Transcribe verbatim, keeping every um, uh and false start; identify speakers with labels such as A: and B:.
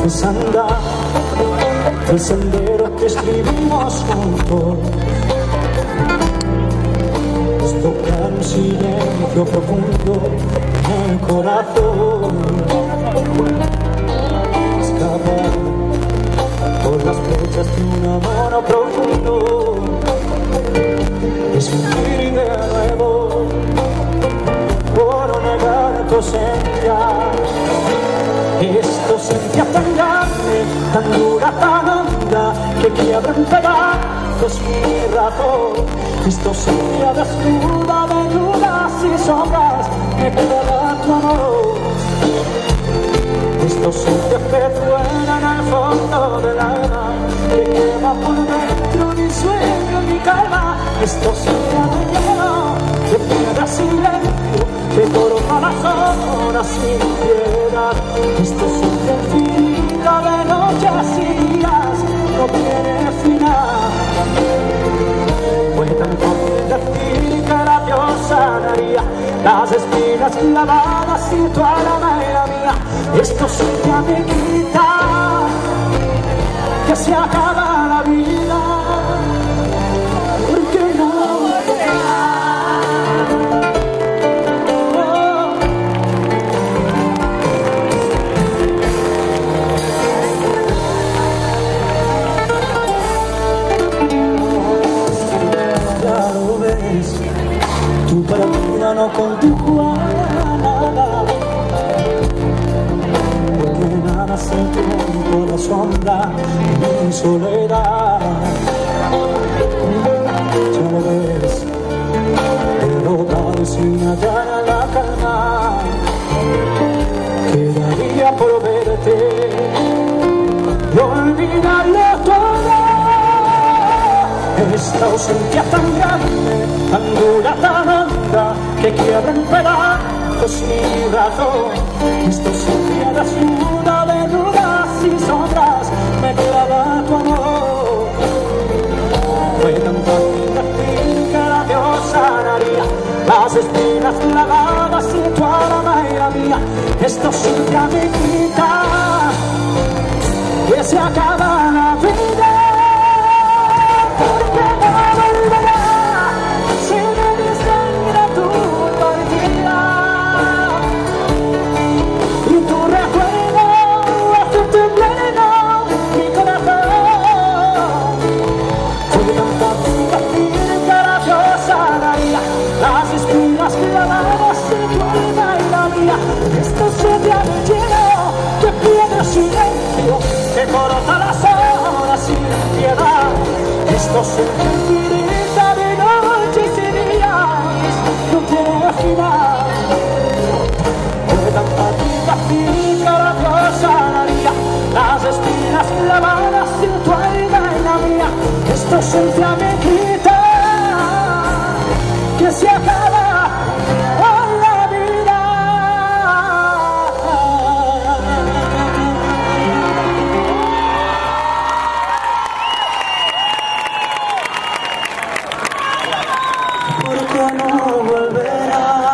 A: es andar el sendero que escribimos juntos, es tocar un silencio profundo en el corazón, escapar por las flechas de un amor profundo, es vivir de nuevo por negar tu ausencia. Esta ausencia tan grande, tan dura, tan honda, que quiebra en pedazos mi razón. Esta ausencia desnuda de dudas y sombras, me quedará tu amor. Esta ausencia que suena en el fondo del alma, que quema por dentro mi sueño y mi calma. Esta ausencia me llena de piedra silencio, que corona las horas sin piedad. Esta ausencia infinita de noches y días no tiene final. Fue tan fácil decir que la Dios sanaría las espinas clavadas y tu alma era mía. Esta ausencia me quita que se acaba la vida, porque no volverá. Tu partida no condujo a nada, porque nada se encontró la sombra de mi soledad. Ya lo ves, derrotado sin hallar la calma, quedaría por verte y olvidarlo todo. Esta ausencia tan grande, tan dura, tan honda, que quiebra en pedazos mi razón. Esta ausencia desnuda de dudas y sombras, me clava tu amor. Fue tan fácil decir que la Dios sanaría las espinas clavadas y tu alma era mía. Esta ausencia me quita que se acaba la vida. Esta ausencia me llenó de piedra silencio, que corta las horas sin piedad. Esta ausencia infinita de noches y días no tiene final. Fue tan fácil decir que la Dios sanaría las espinas clavadas en tu alma y la mía. Esta ausencia me quita que se acaba. Porque no volverá.